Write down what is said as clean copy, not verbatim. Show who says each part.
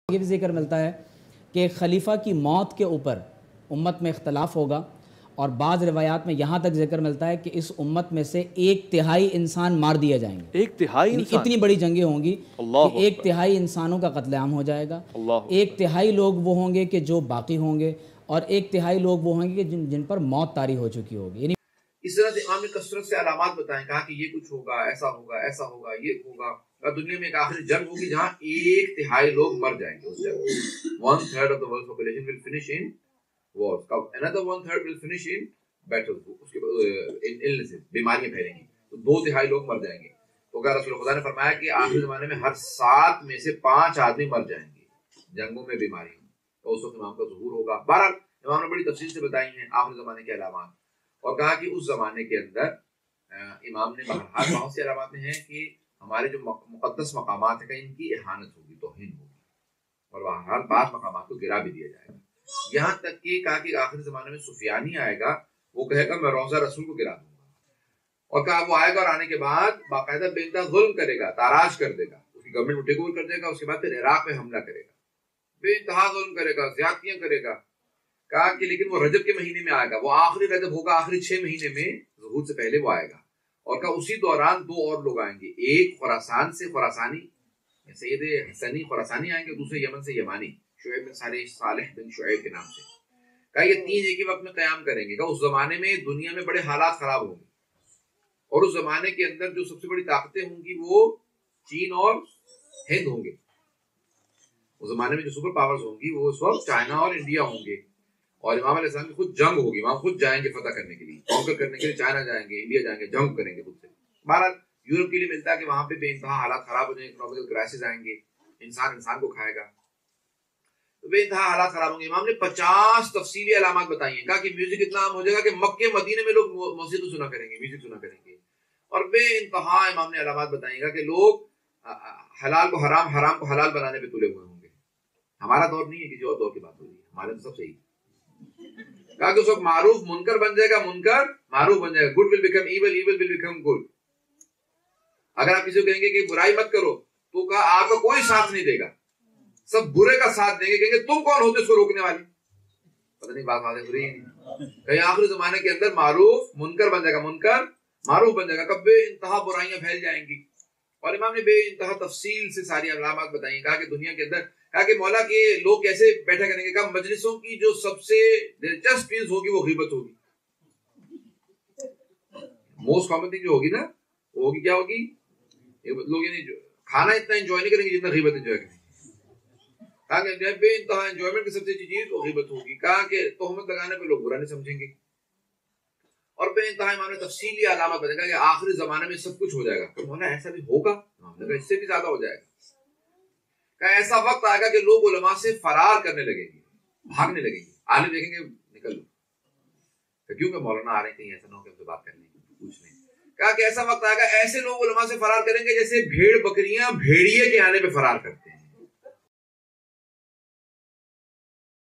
Speaker 1: یہ بھی ذکر ملتا ہے کہ خلیفہ کی موت کے اوپر امت میں اختلاف ہوگا، اور بعض روایات میں یہاں تک ذکر ملتا ہے کہ اس امت میں سے 1/3 انسان مار دیے جائیں گے۔
Speaker 2: 1/3 انسان؟
Speaker 1: اتنی بڑی جنگیں ہوں گی کہ 1/3 انسانوں کا قتل عام ہو جائے گا۔ 1/3 لوگ وہ ہوں گے کہ جو باقی ہوں گے، اور 1/3 لوگ وہ ہوں گے کہ جن پر موت طاری ہو چکی ہوگی۔ یعنی
Speaker 3: اس طرح سے امام نے کثرت سے علامات بتائیں، کہا کہ یہ کچھ ہوگا، ایسا ہوگا، ایسا ہوگا، یہ ہوگا۔ دنیا میں ایک آخری جنگ ہوگی جہاں 1/3 لوگ مر جائیں گے اس جنگ میں۔ 1/3 of the world's population will finish in wars. Another 1/3 will finish in battles. اس کے in illnesses، بیماریاں پھیلیں گی، تو 2/3 لوگ مر جائیں گے۔ تو کہا رسول خدا نے فرمایا کہ آخری زمانے میں ہر 7 میں سے 5 آدمی مر جائیں گے جنگوں میں، بیماریوں میں۔ تو اس وقت امام کا ظہور ہوگا۔ بہرحال امام نے بڑی تفصیل سے بتائی ہیں آخری زمانے کے علامات، اور کہا کہ اس زمانے کے اندر امام نے بہرحال بہت سے علامات میں ہیں کہ ہمارے جو مقدس مقامات ہیں ان کی اہانت ہوگی، توہین ہوگی، اور بہرحال بعض مقامات کو گرا بھی دیا جائے گا۔ یہاں تک کہ کہا کہ آخری زمانے میں سفیانی آئے گا، وہ کہے گا میں روضہ رسول کو گرا دوں گا، اور کہا وہ آئے گا اور آنے کے بعد باقاعدہ بے انتہا ظلم کرے گا، تاراج کر دے گا، اس کی گورنمنٹ کو ٹیک اوور کر دے گا، اس کے بعد پھر عراق پہ حملہ کرے گا، بے انتہا ظلم کرے گا، زیادتیاں کرے گا۔ کہا کہ لیکن وہ رجب کے مہینے میں آئے گا، وہ آخری رجب ہوگا، آخری 6 مہینے میں ظہور سے پہلے وہ آئے گا، اور کہا اسی دوران 2 اور لوگ آئیں گے، ایک خراسان سے خراسانی سید حسنی خراسانی آئیں گے، دوسرے یمن سے یمانی شعیب بن صالح بن شعیب کے نام سے۔ کہا یہ 3 ایک ہی وقت میں قیام کریں گے۔ کہا اس زمانے میں دنیا میں بڑے حالات خراب ہوں گے، اور اس زمانے کے اندر جو سب سے بڑی طاقتیں ہوں گی وہ چین اور ہند ہوں گے۔ اس زمانے میں جو سپر پاورز ہوں گی وہ اس وقت چائنا اور انڈیا ہوں گے، اور امام علیہ السلام کی خود جنگ ہوگی، وہاں خود جائیں گے فتح کرنے کے لیے، کانکر کرنے کے لیے چائنا جائیں گے، انڈیا جائیں گے، جنگ کریں گے خود سے۔ بہرحال یورپ کے لیے ملتا ہے کہ وہاں پہ بے انتہا حالات خراب ہو جائیں گے، اکنامکل کرائسس آئیں گے، انسان کو کھائے گا، تو بے انتہا حالات خراب ہوں گے۔ امام نے 50 تفصیلی علامات بتائی ہیں۔ کہا کہ میوزک اتنا عام ہو جائے گا کہ مکے مدینے میں لوگ موسیقی سنا کریں گے، میوزک سنا کریں گے، اور بے انتہا امام نے علامات بتائی گا کہ لوگ حلال کو حرام، حرام کو حلال بنانے پہ تلے ہوئے ہوں گے۔ ہمارا دور نہیں ہے، کسی اور دور کی بات ہو رہی ہے، ہمارے تو سب صحیح۔ کہا کہ اس وقت معروف منکر بن جائے گا، منکر معروف بن جائے گا، good will become evil, evil will become good. اگر آپ کسی کو کہیں گے کہ برائی مت کرو، تو کہا آپ کا کوئی ساتھ نہیں دے گا، سب برے کا ساتھ دیں گے، کہیں گے تم کون ہوتے اس کو روکنے والی؟ پتہ نہیں بات واضح ہو رہی ہے۔ کہیں آخری زمانے کے اندر معروف منکر بن جائے گا، منکر معروف بن جائے گا، کب بے انتہا برائیاں پھیل جائیں گی۔ اور امام نے بے انتہا تفصیل سے ساری علامات بتائی۔ کہا کہ دنیا کے اندر، کہا کہ مولا کے لوگ کیسے بیٹھا کریں گے؟ کہا مجلسوں کی جو سب سے دلچسپ چیز ہوگی وہ غیبت ہوگی۔ موسٹ کامن تھنگ جو ہوگی نا، وہ ہوگی، کیا ہوگی؟ لوگ یعنی کھانا اتنا انجوائے نہیں کریں گے جتنا غیبت انجوائے کریں گے۔ کہا کہ بے انتہا انجوائمنٹ کی سب سے اچھی چیز وہ غیبت ہوگی۔ کہا کہ تہمت لگانے پہ لوگ برا نہیں سمجھیں گے، اور بے انتہا امام نے تفصیلی علامات بتائی۔ کہا کہ آخری زمانے میں سب کچھ ہو جائے گا۔ تو مولا ایسا بھی ہوگا؟ اس سے بھی زیادہ ہو جائے گا۔ کہ ایسا وقت آئے گا کہ لوگ علماء سے فرار کرنے لگیں گے، بھاگنے لگیں گے، عالم دیکھیں گے نکل لو، کیونکہ مولانا آ رہے ہیں، کہیں ایسا نہ ہو کہ ہم سے بات کرنے پوچھ لیں۔ کہا کہ ایسا وقت آئے گا ایسے لوگ علماء سے فرار کریں گے جیسے بھیڑ بکریاں بھیڑیے کے آنے پہ فرار کرتے ہیں۔